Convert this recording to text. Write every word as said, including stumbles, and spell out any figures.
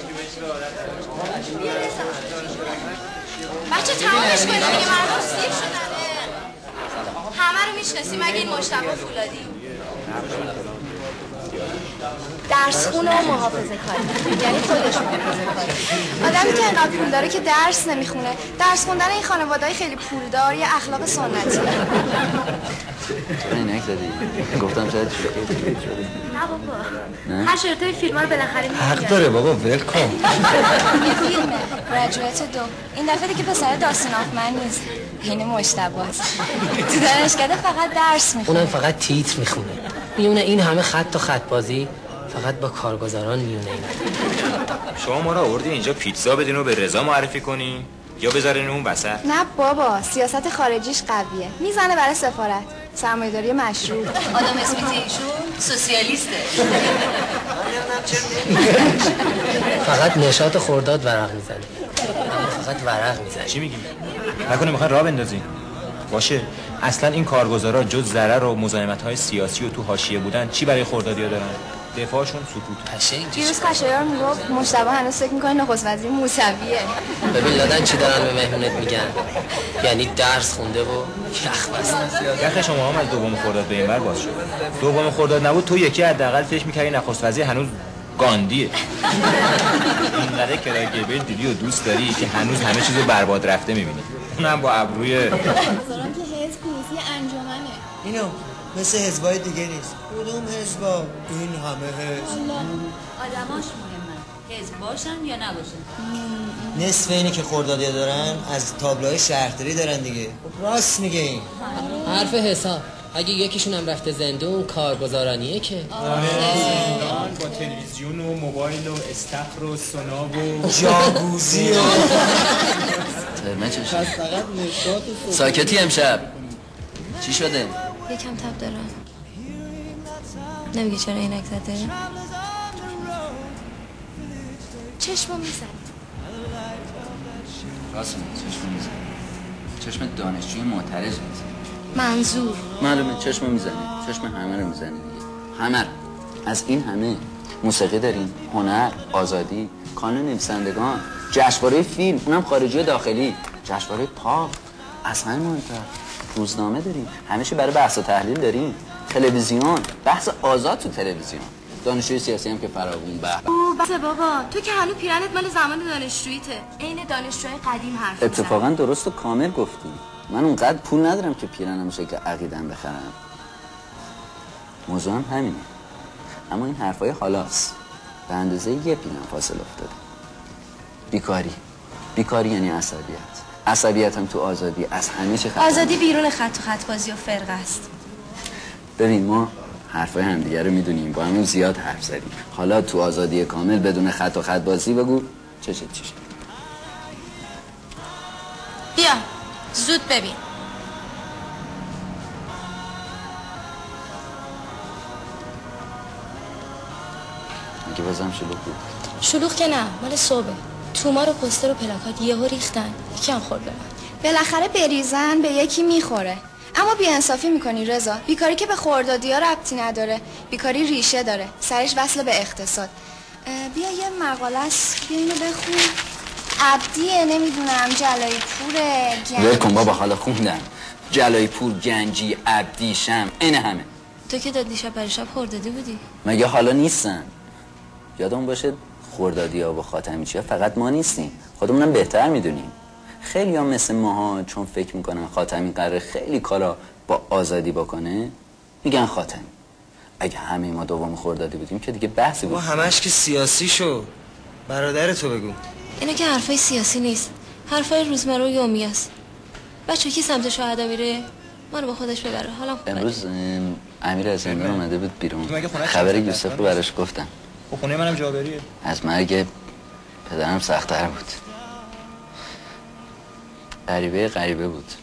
بچه تمامش کنید دیگه، مردم سیر شدنه. همه رو میشناسی مگه این مجتبی فولادی؟ درس خونه و محافظه کاری، یعنی خودش محافظه کاری. آدمی که اینقدر پول داره که درس نمیخونه، درس خوندن این خانواده‌های خیلی پولدار یه اخلاق سنتی. این نگذاری گفتم شاید شوخی شده. نه بابا، هر شرطای فیلم ها رو بالاخره میگه. حق داره بابا، ول کن. یه فیلمه گریجویت دو، این دفعه دیگه پسر داستان آفمن نیست، این مجتباست. تو دانشکده فقط درس میخونه، اونم فقط تیتر میخونه. میونه این همه خط و خط بازی فقط با کارگزاران میونه. این شما ما را آوردی اینجا پیتزا بدین و به رضا معرفی کنی یا بذارین اون وسط؟ نه بابا، سیاست خارجیش قویه، میزنه برای سفارت، سرمایه‌داری مشروع. آدم اسمیت ایشون سوسیالیسته. فقط نشاط خرداد ورق میزنه، فقط ورق میزنه. چی میگی؟ نکنه میخوای راه بندازی؟ باشه، اصلا این کارگزارا جز ضرر و مزاحمت‌های سیاسی و تو حاشیه بودن چی برای خردادیا دارن؟ دفاعشون سکوت. قشنگ دیروز خشایار میگفت مجتبی هنوز فکر میکنه نخست وزیر موسویه. ببین لادن چی دارن به مهمونت میگن، یعنی درس خونده و یخ بسته. یخ شما هم از دوم خرداد به این ور باز شد. دوم خرداد نبود تو یکی حداقل فکر می‌کردی نخست وزیر هنوز گاندیه. اینقدر کرای گبل دیدی و دوست داری که هنوز همه چیزو برباد رفته می‌بینی. اونم با ابروی نظرم که حزب نیست، یه انجمنه. اینو مثل حزبای دیگه نیست. کدوم حزبا؟ این همه حزب. آدماش مهمن، حزب باشن یا نباشن. نصف اینی که خردادیا دارن از تابلوهای شهرداری دارن دیگه. راست میگه این. حرف حساب. اگه یکیشون هم رفته زندون کارگزارانیه که زندان با تلویزیون و موبایل و استخر و سناب و جاگوزی و ترمه چه شد؟ ساکتی امشب چی شده؟ یکم تب دارم. نمیگه چرا اینک زده؟ چشمو میزن. راست میگه چشمو میزن. چشم دانشجوی معترض میزن. منظور معلومه چشمو میزنه، چشم همه رو میزنه دیگه، همه رو. از این همه موسیقی داریم، هنر، آزادی، کانون نویسندگان، جشنواره فیلم، اونم خارجی و داخلی، جشنواره پاپ، از همه مهمتر روزنامه داریم، همه چی برای بحث و تحلیل داریم، تلویزیون، بحث آزاد تو تلویزیون، دانشجوی سیاسی هم که فراوون به اوه بس بابا، تو که هنوز پیرنت مال زمان دانشجوییته، عین دانشجوهای قدیم حرف میزنی. اتفاقا درست و کامل گفتی. من اونقدر پول ندارم که پیرنم شکل عقیدم بخرم. موضوع هم همینه. اما این حرفای حالاست. به اندازه یه پیرن فاصله افتاده. بیکاری. بیکاری یعنی عصبیت. عصبیت هم تو آزادی از همه چی خطر. آزادی بیرون خط و خط بازی و فرقه است. ببین ما حرفای همدیگه رو میدونیم، با همون زیاد حرف زدیم. حالا تو آزادی کامل بدون خط و خط بازی بگو چه چه چی شد. بیا زود ببین. اگه بازم شلوغ بود. شلوغ که نه، مال صبح. تومار و پوستر و پلاکات یهو ریختن. یکم خورد به من. بالاخره بریزن به یکی میخوره. اما بی‌انصافی میکنی رضا. بیکاری که به خردادی‌ها ربطی نداره. بیکاری ریشه داره. سرش وصل به اقتصاد. بیا یه مقاله است، بیا اینو بخون. عبدیه، نمیدونم، جلایی پوره، گنجی. ول کن بابا، حالا خوندم. جلایی پور، گنجی، عبدی، شم، این همه. تو که داد دیشب برای شب خردادی بودی. مگه حالا نیستن؟ یادمون باشه خردادی‌ها و خاتمیچی‌ها فقط ما نیستیم. خودمونم بهتر میدونیم. خیلی هم مثل ماها چون فکر میکنن خاتمی قراره خیلی کارا با آزادی بکنه میگن خاتمی. اگه همه ما دوم خردادی بودیم که دیگه بحثی بود. ما همش که سیاسی شو. برادر تو بگو. اینا که حرفای سیاسی نیست، حرفای روزمره و یومی است. بچه کی سمت شهدا میره؟ ما رو با خودش ببره. حالا امروز امیر از زندان اومده بود بیرون. خبر یوسف رو براش گفتم. خونه منم جابریه. از مرگ پدرم سخت‌تر بود. غریبه غریبه بود.